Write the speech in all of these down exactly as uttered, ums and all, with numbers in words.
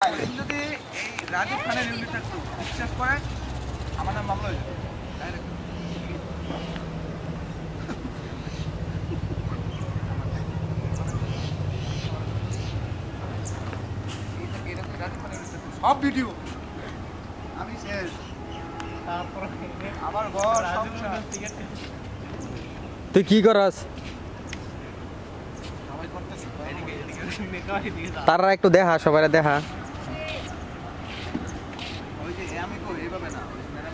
যদি এই রাজীব খানের ইউনিটটা একটু বিশ্বাস করেন আমার নাম মামলা হয়ে যাবে সব ভিডিও আমি শেষ তারপর আমার ঘর তুই কি করস তারা একটু দেখা সবাই দেখা ওই যে আমি করি এইভাবে না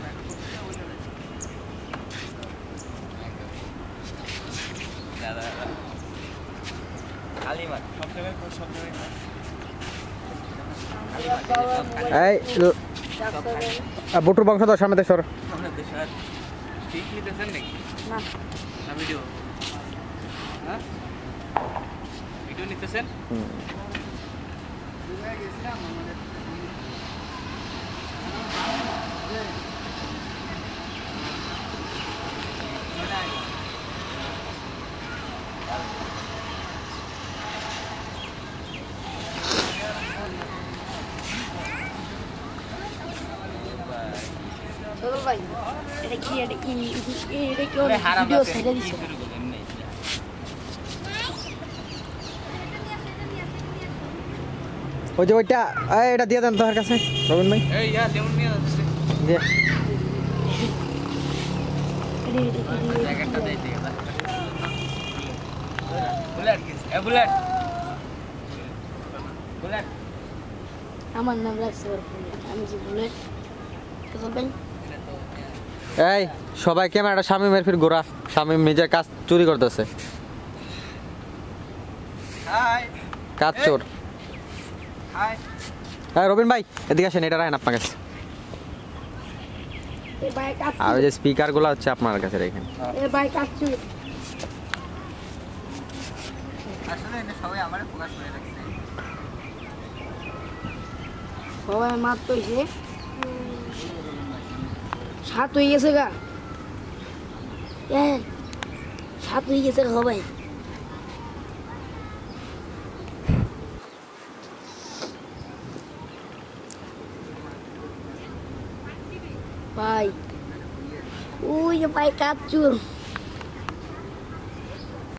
এই বুটুর বংশধর সামনে দেশর ঠিক নিতেছেন নাকি না না ভিডিও হ্যাঁ ভিডিও নিতেছেন হুম গেছিলাম আমাদের ভাই এটা কি এটা কি এটা কি ভিডিও ছেড়ে দিছে ওই যে ওইটা এটা দিয়ে দেন তোর কাছে রবিন ভাই এই ইয়া লেমন নিয়ে আসছে দে জ্যাকেটটা দেই ঠিক আছে বুলেট কি এ বুলেট বুলেট আমার নাম রাখছে আমি কি বুলেট তো ভাই এই সবাই ক্যামেরাটা শামিমের ফির গোরা শামিম নিজের কাজ চুরি করতেছে হাই কাজ চোর হাই হ্যাঁ রবিন ভাই এদিকে আসেন এটা রাখেন আপনার কাছে এই ভাই কাজ আর ওই যে স্পিকারগুলো হচ্ছে আপনার কাছে রাখেন এই ভাই কাজ চুরি আসলে এটা সবাই আমারে ফোকাস করে রাখছে সবাই মাত কইছে সাত হয়ে গেছে গা এ সাত হয়ে গেছে সবাই ভাই ওই যে ভাই কাজ চুর